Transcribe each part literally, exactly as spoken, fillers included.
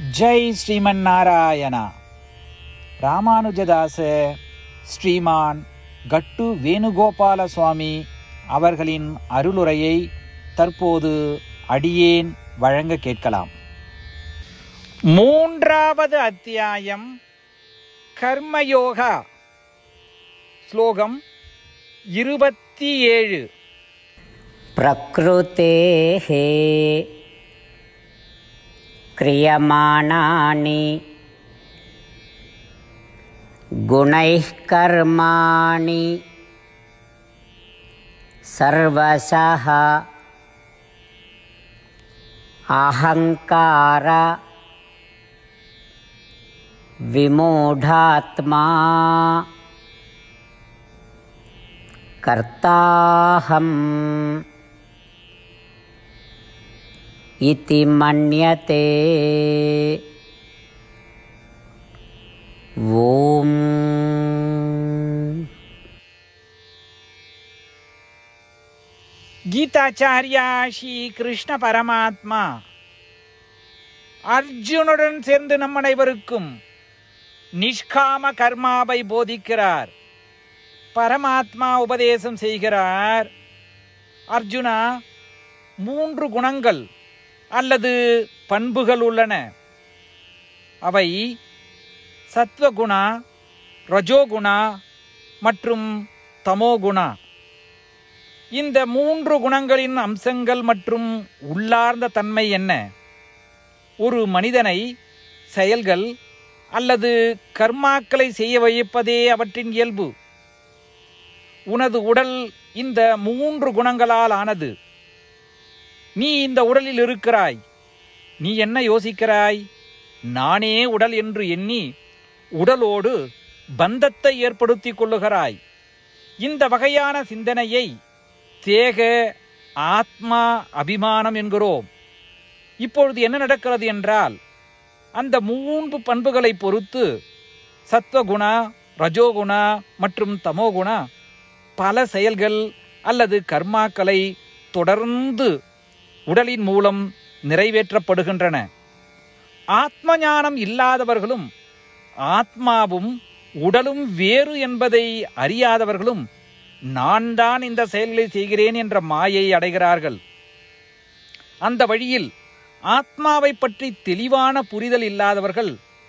ஜெய் ஸ்ரீமன் நாராயணா. ராமானுஜதாச ஸ்ரீமான் கட்டு வேணுகோபால சுவாமி அவர்களின் அருளுரையை தற்போது அடியேன் வழங்க கேட்கலாம். மூன்றாவது அத்தியாயம் கர்மயோகா. ஸ்லோகம் இருபத்தி ஏழு. பிரக்ருதேஹே கிரியமானானி குணைஹ் கர்மாணி சர்வசஹ அஹங்கார விமூಢாத்மா கர்த்தாஹம் இதி மன்யதே. ஓம். கீதாச்சாரியா ஸ்ரீ கிருஷ்ண பரமாத்மா அர்ஜுனுடன் சேர்ந்து நம் அனைவருக்கும் நிஷ்காம கர்மாவை போதிக்கிறார். பரமாத்மா உபதேசம் செய்கிறார். அர்ஜுனா, மூன்று குணங்கள் அல்லது பண்புகள் உள்ளன. அவை சத்வகுணா, ரஜோகுணா மற்றும் தமோகுணா. இந்த மூன்று குணங்களின் அம்சங்கள் மற்றும் உள்ளார்ந்த தன்மை என்ன? ஒரு மனிதனை செயல்கள் அல்லது கர்மாக்களை செய்ய வைப்பதே அவற்றின் இயல்பு. உனது உடல் இந்த மூன்று குணங்களால் ஆனது. நீ இந்த உடலில் இருக்கிறாய். நீ என்ன யோசிக்கிறாய்? நானே உடல் என்று எண்ணி உடலோடு பந்தத்தை ஏற்படுத்திக் கொள்ளுகிறாய். இந்த வகையான சிந்தனையை தேக ஆத்மா அபிமானம் என்கிறோம். இப்பொழுது என்ன நடக்கிறது என்றால், அந்த மூன்று பண்புகளை பொறுத்து சத்வகுணா, ரஜோகுணா மற்றும் தமோகுணா பல செயல்கள் அல்லது கர்மாக்களை தொடர்ந்து உடலின் மூலம் நிறைவேற்றப்படுகின்றன. ஆத்ம ஞானம் இல்லாதவர்களும் ஆத்மாவும் உடலும் வேறு என்பதை அறியாதவர்களும் நான் தான் இந்த செயல்களை செய்கிறேன் என்ற மாயை அடைகிறார்கள். அந்த வழியில் ஆத்மாவை பற்றி தெளிவான புரிதல் இல்லாதவர்கள்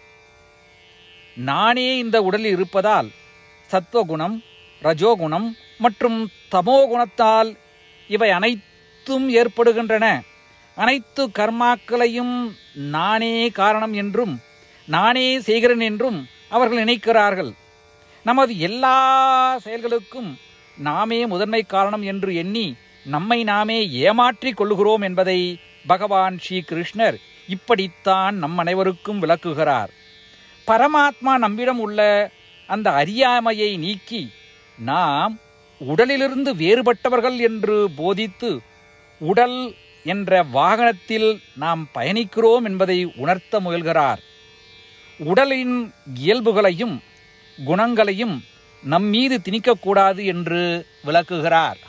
நானே இந்த உடலில் இருப்பதால் சத்வகுணம், ரஜோகுணம் மற்றும் தமோகுணத்தால் இவை அனைத்தும் ஏற்படுகின்றன, அனைத்து கர்மாக்களையும் நானே காரணம் என்றும் நானே செய்கிறேன் என்றும் அவர்கள் நினைக்கிறார்கள். நமது எல்லா செயல்களுக்கும் நாமே முதன்மை காரணம் என்று எண்ணி நம்மை நாமே ஏமாற்றிக் கொள்ளுகிறோம் என்பதை பகவான் ஸ்ரீ கிருஷ்ணர் இப்படித்தான் நம் அனைவருக்கும் விளக்குகிறார். பரமாத்மா நம்மிடம் உள்ள அந்த அறியாமையை நீக்கி நாம் உடலிலிருந்து வேறுபட்டவர்கள் என்று போதித்து உடல் என்ற வாகனத்தில் நாம் பயணிக்கிறோம் என்பதை உணர்த்த முயல்கிறார். உடலின் இயல்புகளையும் குணங்களையும் நம்மீது திணிக்கக்கூடாது என்று விளக்குகிறார்.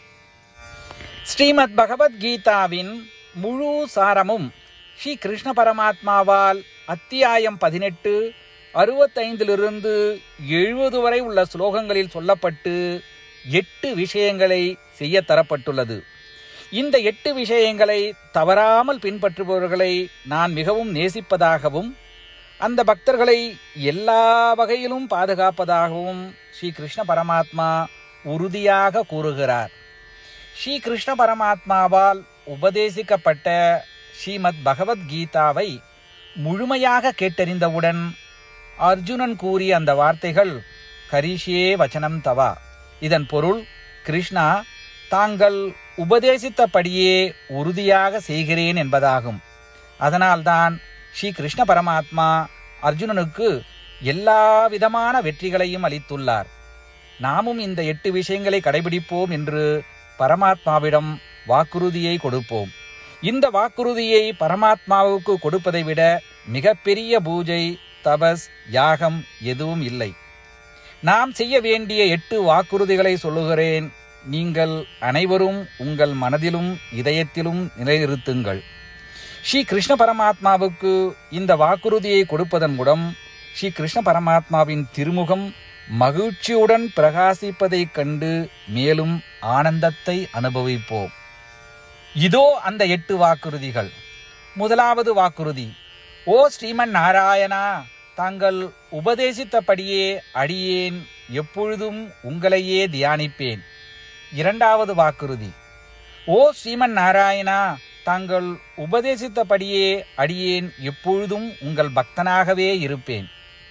ஸ்ரீமத் பகவத்கீதாவின் முழு சாரமும் ஸ்ரீ கிருஷ்ண பரமாத்மாவால் அத்தியாயம் பதினெட்டு அறுபத்தைந்திலிருந்து எழுபது வரை உள்ள ஸ்லோகங்களில் சொல்லப்பட்டு எட்டு விஷயங்களை செய்ய தரப்பட்டுள்ளது. இந்த எட்டு விஷயங்களை தவறாமல் பின்பற்றுபவர்களை நான் மிகவும் நேசிப்பதாகவும் அந்த பக்தர்களை எல்லா வகையிலும் பாதுகாப்பதாகவும் ஸ்ரீ கிருஷ்ண பரமாத்மா உறுதியாக கூறுகிறார். ஸ்ரீ கிருஷ்ண பரமாத்மாவால் உபதேசிக்கப்பட்ட ஸ்ரீமத் பகவத்கீதாவை முழுமையாக கேட்டறிந்தவுடன் அர்ஜுனன் கூறிய அந்த வார்த்தைகள் கரிஷ்யே வச்சனம் தவா. இதன் பொருள், கிருஷ்ணா, தாங்கள் உபதேசித்தபடியே உறுதியாக செய்கிறேன் என்பதாகும். அதனால்தான் ஸ்ரீ கிருஷ்ண பரமாத்மா அர்ஜுனனுக்கு எல்லா விதமான வெற்றிகளையும் அளித்துள்ளார். நாமும் இந்த எட்டு விஷயங்களை கடைபிடிப்போம் என்று பரமாத்மாவிடம் வாக்குறுதியை கொடுப்போம். இந்த வாக்குறுதியை பரமாத்மாவுக்கு கொடுப்பதை விட மிகப்பெரிய பூஜை, தபஸ், யாகம் எதுவும் இல்லை. நாம் செய்ய வேண்டிய எட்டு வாக்குறுதிகளை சொல்லுகிறேன். நீங்கள் அனைவரும் உங்கள் மனதிலும் இதயத்திலும் நிலைநிறுத்துங்கள். ஸ்ரீ கிருஷ்ண பரமாத்மாவுக்கு இந்த வாக்குறுதியை கொடுப்பதன் மூலம் ஸ்ரீ கிருஷ்ண பரமாத்மாவின் திருமுகம் மகிழ்ச்சியுடன் பிரகாசிப்பதைக் கண்டு மேலும் ஆனந்தத்தை அனுபவிப்போம். இதோ அந்த எட்டு வாக்குறுதிகள். முதலாவது வாக்குறுதி: ஓ ஸ்ரீமன் நாராயணா, தாங்கள் உபதேசித்தபடியே அடியேன் எப்பொழுதும் உங்களையே தியானிப்பேன். இரண்டாவது வாக்குறுதி: ஓ ஸ்ரீமன் நாராயணா, தாங்கள் உபதேசித்தபடியே அடியேன் எப்பொழுதும் உங்கள் பக்தனாகவே இருப்பேன்.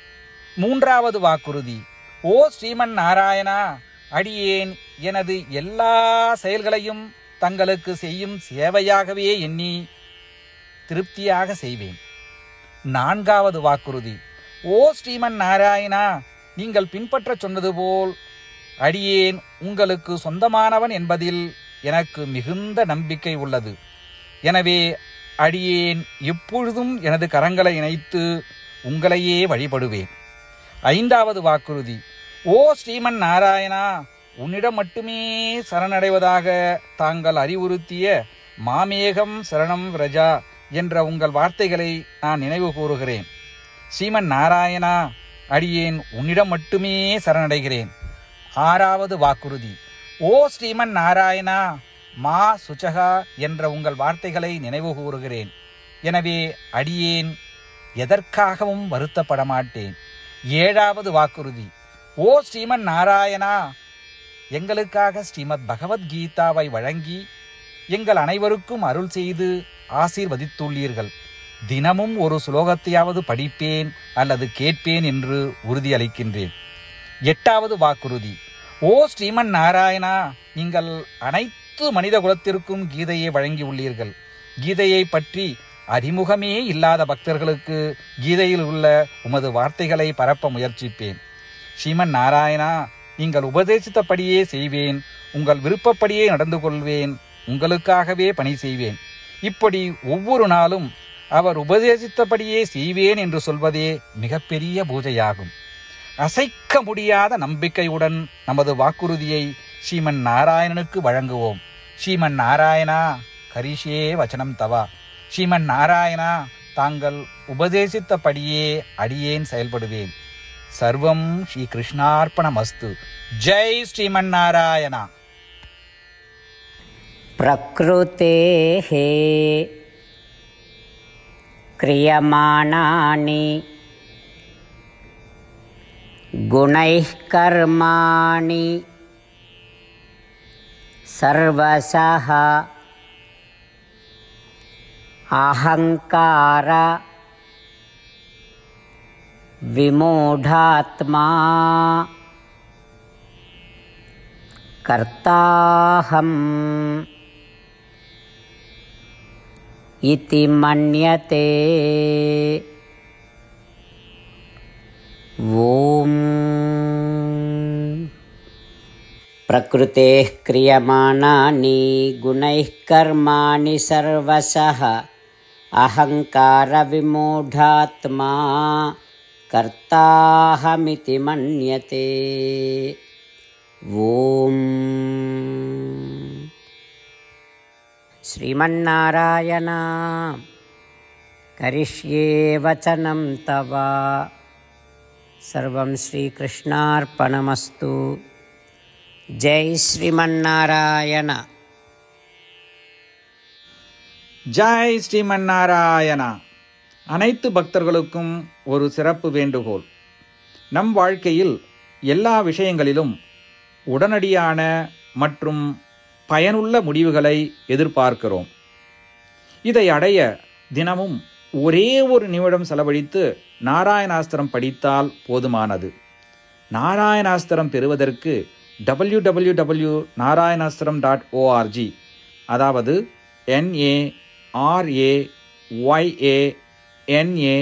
மூன்றாவது வாக்குறுதி: ஓ ஸ்ரீமன் நாராயணா, அடியேன் எனது எல்லா செயல்களையும் தங்களுக்கு செய்யும் சேவையாகவே எண்ணி திருப்தியாக செய்வேன். நான்காவது வாக்குறுதி: ஓ ஸ்ரீமன் நாராயணா, நீங்கள் பின்பற்ற சொன்னது போல் அடியேன் உங்களுக்கு சொந்தமானவன் என்பதில் எனக்கு மிகுந்த நம்பிக்கை உள்ளது. எனவே அடியேன் எப்பொழுதும் எனது கரங்களை இணைத்து உங்களையே வழிபடுவேன். ஐந்தாவது வாக்குறுதி: ஓ ஸ்ரீமன் நாராயணா, உன்னிடம் மட்டுமே சரணடைவதாக தாங்கள் அறிவுறுத்திய மாமேகம் சரணம் விரஜா என்ற உங்கள் வார்த்தைகளை நான் நினைவு கூறுகிறேன். ஸ்ரீமன் நாராயணா, அடியேன் உன்னிடம் மட்டுமே சரணடைகிறேன். ஆறாவது வாக்குறுதி: ஓ ஸ்ரீமன் நாராயணா, மா சுச்சகா என்ற உங்கள் வார்த்தைகளை நினைவு கூறுகிறேன். எனவே அடியேன் எதற்காகவும் வருத்தப்பட மாட்டேன். ஏழாவது வாக்குறுதி: ஓ ஸ்ரீமன் நாராயணா, எங்களுக்காக ஸ்ரீமத் பகவத்கீதாவை வழங்கி எங்கள் அனைவருக்கும் அருள் செய்து ஆசீர்வதித்துள்ளீர்கள். தினமும் ஒரு சுலோகத்தையாவது படிப்பேன் அல்லது கேட்பேன் என்று உறுதியளிக்கின்றேன். எட்டாவது வாக்குறுதி: ஓ ஸ்ரீமன் நாராயணா, நீங்கள் அனைத்து மனித குலத்திற்கும் கீதையை வழங்கியுள்ளீர்கள். கீதையை பற்றி அறிமுகமே இல்லாத பக்தர்களுக்கு கீதையில் உள்ள உமது வார்த்தைகளை பரப்ப முயற்சிப்பேன். ஸ்ரீமன் நாராயணா, நீங்கள் உபதேசித்தபடியே செய்வேன். உங்கள் விருப்பப்படியே நடந்து கொள்வேன். உங்களுக்காகவே பணி செய்வேன். இப்படி ஒவ்வொரு நாளும் அவர் உபதேசித்தபடியே செய்வேன் என்று சொல்வதே மிகப்பெரிய பூஜையாகும். அசைக்க முடியாத நம்பிக்கையுடன் நமது வாக்குறுதியை ஸ்ரீமன் நாராயணனுக்கு வழங்குவோம். ஸ்ரீமன் நாராயணா, கரிஷே வச்சனம் தவா. ஸ்ரீமன் நாராயணா, தாங்கள் உபதேசித்தபடியே அடியேன் செயல்படுவேன். சர்வம் ஸ்ரீ கிருஷ்ணார்ப்பணமஸ்து. ஜெய் ஸ்ரீமன் நாராயணா. பிரக்ருதேஹ கிரியமானானி குணைஹ் கர்மாணி சர்வசஹ அஹங்கார விமூಢாத்மா கர்த்தாஹம் இதி மன்யதே. ஓம் பிரக்ருதேஹ கிரியமானானி குணைஹ் கர்மாணி சர்வசஹ அஹங்கார விமூಢாத்மா கர்த்தாஹமிதி மன்யதே. ஓம் ஸ்ரீமன்னாராயணா, கரிஷ்யே வச்சனம் தவ. சர்வம் ஸ்ரீகிருஷ்ணார்ப்பணமஸ்து. ஜெய் ஸ்ரீமன்னாராயணா. ஜெய் ஸ்ரீமன் நாராயணா. அனைத்து பக்தர்களுக்கும் ஒரு சிறப்பு வேண்டுகோள். நம் வாழ்க்கையில் எல்லா விஷயங்களிலும் உடனடியான மற்றும் பயனுள்ள முடிவுகளை எதிர்பார்க்கிறோம். இதை அடைய தினமும் ஒரே ஒரு நிமிடம் செலவழித்து நாராயணாஸ்திரம் படித்தால் போதுமானது. நாராயணாஸ்திரம் பெறுவதற்கு W W W Narayanastram dot O R G, அதாவது N A R A Y A N A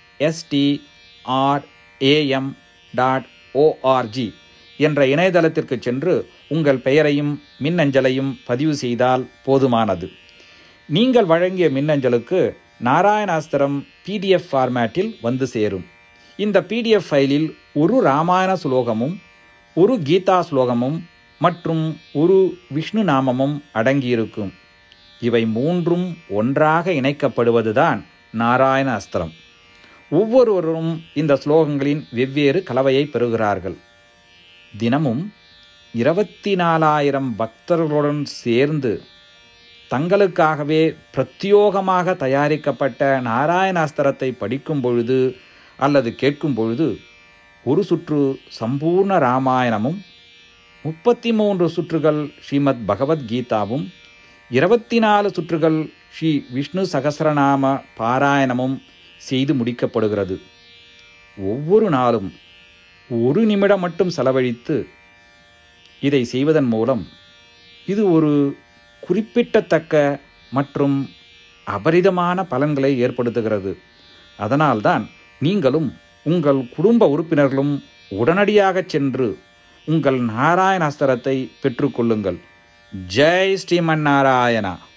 S T R A M dot O R G என்ற இணையதளத்திற்கு சென்று உங்கள் பெயரையும் மின்னஞ்சலையும் பதிவு செய்தால் போதுமானது. நீங்கள் வழங்கிய மின்னஞ்சலுக்கு நாராயணாஸ்திரம் பிடிஎஃப் ஃபார்மேட்டில் வந்து சேரும். இந்த பிடிஎஃப் ஃபைலில் ஒரு ராமாயண ஸ்லோகமும் ஒரு கீதா ஸ்லோகமும் மற்றும் ஒரு விஷ்ணு நாமமும் அடங்கியிருக்கும். இவை மூன்றும் ஒன்றாக இணைக்கப்படுவதுதான் நாராயண அஸ்திரம். ஒவ்வொருவரும் இந்த ஸ்லோகங்களின் வெவ்வேறு கலவையை பெறுகிறார்கள். தினமும் இருபத்தி நாலாயிரம் பக்தர்களுடன் சேர்ந்து தங்களுக்காகவே பிரத்யோகமாக தயாரிக்கப்பட்ட நாராயணாஸ்திரத்தை படிக்கும் பொழுது அல்லது கேட்கும் பொழுது ஒரு சுற்று சம்பூர்ண ராமாயணமும் முப்பத்தி மூன்று சுற்றுகள் ஸ்ரீமத் பகவத்கீதாவும் இருபத்தி நாலு சுற்றுகள் ஸ்ரீ விஷ்ணு சகஸ்ரநாம பாராயணமும் செய்து முடிக்கப்படுகிறது. ஒவ்வொரு நாளும் ஒரு நிமிடம் மட்டும் செலவழித்து இதை செய்வதன் மூலம் இது ஒரு குறிப்பிடத்தக்க மற்றும் அபரிதமான பலன்களை ஏற்படுத்துகிறது. அதனால்தான் நீங்களும் உங்கள் குடும்ப உறுப்பினர்களும் உடனடியாக சென்று உங்கள் நாராயணாஸ்திரத்தை பெற்றுக்கொள்ளுங்கள். ஜெய் ஸ்ரீமன் நாராயணா.